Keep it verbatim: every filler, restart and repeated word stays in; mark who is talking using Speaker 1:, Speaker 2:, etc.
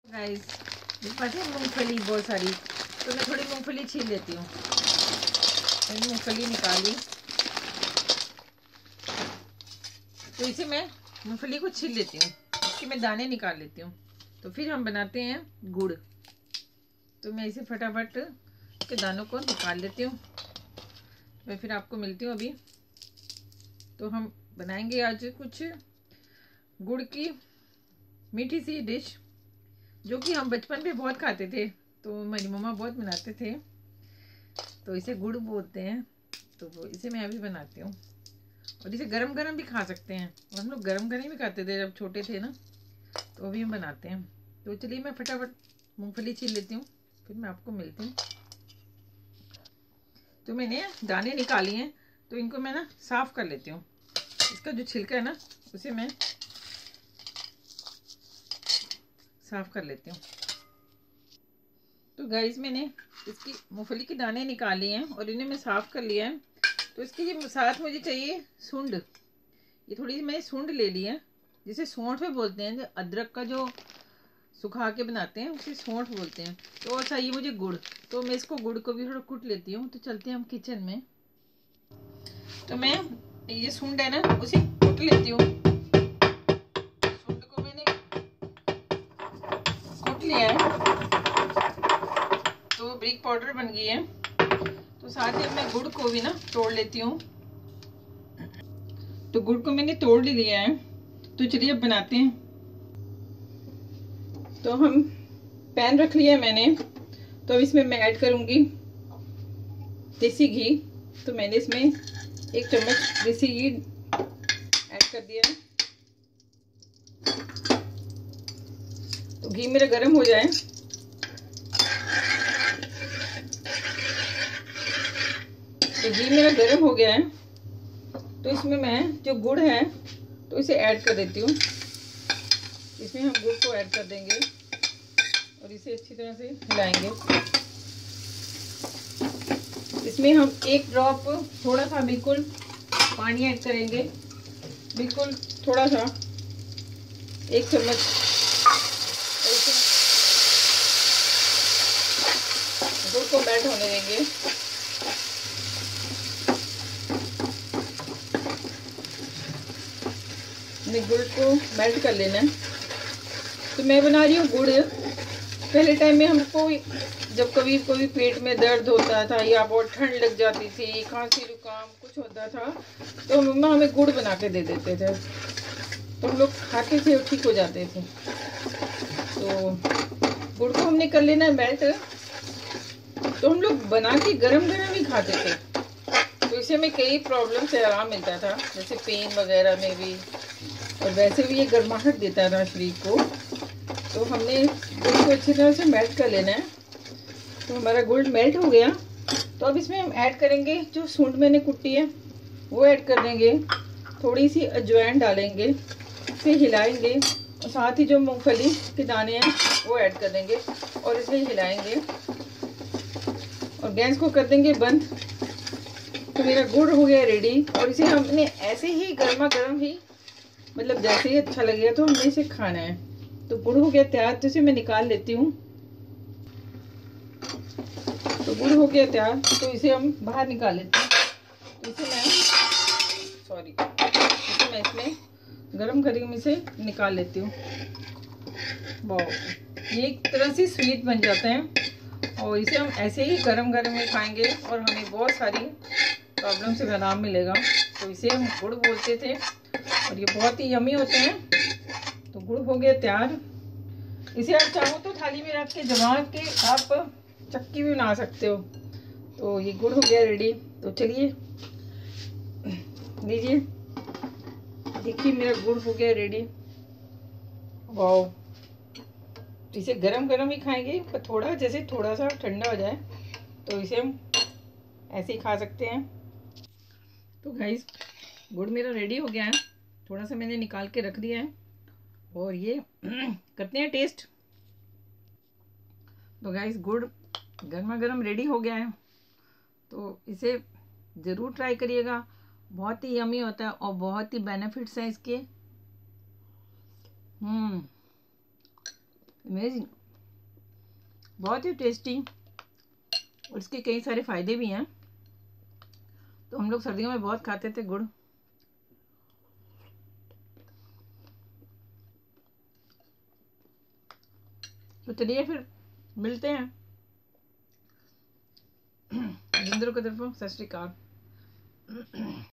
Speaker 1: Guys मेरे पास है मूंगफली बहुत सारी, तो मैं थोड़ी मूंगफली छील लेती हूँ। मैंने मूंगफली निकाली, तो इसे मैं मूंगफली को छील लेती हूँ, इसके मैं दाने निकाल लेती हूँ। तो फिर हम बनाते हैं गुड़। तो मैं इसे फटाफट के दानों को निकाल लेती हूँ। मैं फिर आपको मिलती हूँ अभी। तो हम बनाएंगे आज कुछ गुड़ की मीठी सी डिश, जो कि हम बचपन में बहुत खाते थे। तो मेरी मम्मा बहुत बनाते थे, तो इसे गुड़ बोलते हैं। तो वो इसे मैं अभी बनाती हूँ, और इसे गरम गरम भी खा सकते हैं। और हम लोग गरम गरम भी खाते थे जब छोटे थे ना, तो अभी हम बनाते हैं। तो चलिए मैं फटाफट मूंगफली छील लेती हूँ, फिर मैं आपको मिलती हूँ। तो मैंने दाने निकाली हैं, तो इनको मैं ना साफ़ कर लेती हूँ। इसका जो छिलका है ना, उसे मैं साफ़ कर लेती हूँ। तो गाइस मैंने इसकी मूंगफली के दाने निकाले हैं और इन्हें मैं साफ़ कर लिया है। तो इसके ये साथ मुझे चाहिए सूंड। ये थोड़ी सी मैंने सूंड ले ली है, जिसे सौंठ में बोलते हैं। जो अदरक का जो सुखा के बनाते हैं उसे सौंठ बोलते हैं। तो और चाहिए मुझे गुड़, तो मैं इसको गुड़ को भी थोड़ा कूट लेती हूँ। तो चलते हैं हम किचन में। तो मैं ये सूंड है ना, उसे कूट लेती हूँ। सूंड को मैंने कूट लिया है, तो ब्रिक पाउडर बन गई है। तो साथ ही मैं गुड़ को भी ना तोड़ लेती हूँ। तो गुड़ को मैंने तोड़ लिया है, तो चलिए अब बनाते हैं। तो हम पैन रख लिया है मैंने, तो अब इसमें मैं ऐड करूंगी देसी घी। तो मैंने इसमें एक चम्मच देसी घी ऐड कर दिया है। तो घी मेरा गर्म हो जाए, तो घी मेरा गर्म हो गया है। तो इसमें मैं जो गुड़ है तो इसे ऐड कर देती हूँ। इसमें हम गुड़ को ऐड कर देंगे और इसे अच्छी तरह से हिलाएंगे। इसमें हम एक ड्रॉप थोड़ा सा बिल्कुल पानी ऐड करेंगे, बिल्कुल थोड़ा सा, एक चम्मच। गुड़ को मेल्ट होने देंगे। गुड़ को मेल्ट कर लेना है। तो मैं बना रही हूँ गुड़। पहले टाइम में हमको जब कभी कोई पेट में दर्द होता था या बहुत ठंड लग जाती थी, खांसी जुकाम कुछ होता था, तो मम्मा हमें गुड़ बना के दे देते थे। तो हम लोग खाते थे और ठीक हो जाते थे। तो गुड़ को हमने कर लेना है मेल्ट। तो हम लोग बना के गरम गरम ही खाते थे। तो इससे हमें कई प्रॉब्लम से आराम मिलता था, जैसे पेन वगैरह में भी, और वैसे भी ये गर्माहट देता था शरीर को। तो हमने गुड़ को अच्छी तरह से मेल्ट कर लेना है। तो हमारा गुड़ मेल्ट हो गया। तो अब इसमें हम ऐड करेंगे जो सूंड मैंने कुटी है, वो ऐड कर देंगे। थोड़ी सी अजवाइन डालेंगे, इसे हिलाएंगे, और साथ ही जो मूंगफली के दाने हैं वो ऐड कर देंगे और इसे हिलाएंगे और गैस को कर देंगे बंद। तो मेरा गुड़ हो गया रेडी, और इसे हमने ऐसे ही गर्मा गर्म ही, मतलब जैसे ही अच्छा लगेगा तो हमने इसे खाना है। तो गुड़ हो गया तैयार, तो इसे मैं निकाल लेती हूँ। तो गुड़ हो गया तैयार, तो इसे हम बाहर निकाल लेते हैं। तो इसे मैं सॉरी इसे मैं इसमें गरम गरम इसे निकाल लेती हूँ। वाह, ये एक तरह से स्वीट बन जाता है, और इसे हम ऐसे ही गरम गरम में खाएंगे और हमें बहुत सारी प्रॉब्लम से आराम मिलेगा। तो इसे हम गुड़ बोलते थे, और ये बहुत ही यमी होते हैं। तो गुड़ हो गया तैयार। इसे आप चाहो तो थाली में रख के जमा के आप चक्की भी बना सकते हो। तो ये गुड़ हो गया रेडी। तो चलिए लीजिए, देखिए मेरा गुड़ हो गया रेडी। वाह, इसे गरम गरम ही खाएंगे, पर थोड़ा जैसे थोड़ा सा ठंडा हो जाए तो इसे हम ऐसे ही खा सकते हैं। तो गाइस गुड़ मेरा रेडी हो गया है, थोड़ा सा मैंने निकाल के रख दिया है, और ये करते हैं टेस्ट। तो गाइस गुड़ गर्मा गर्म रेडी हो गया है, तो इसे ज़रूर ट्राई करिएगा। बहुत ही यमी होता है और बहुत ही बेनिफिट्स हैं इसके। हम्म अमेजिंग, बहुत ही टेस्टी। और इसके कई सारे फ़ायदे भी हैं। तो हम लोग सर्दियों में बहुत खाते थे गुड़। तो चलिए फिर मिलते हैं। जिंदरों की तरफ सत श्री अकाल।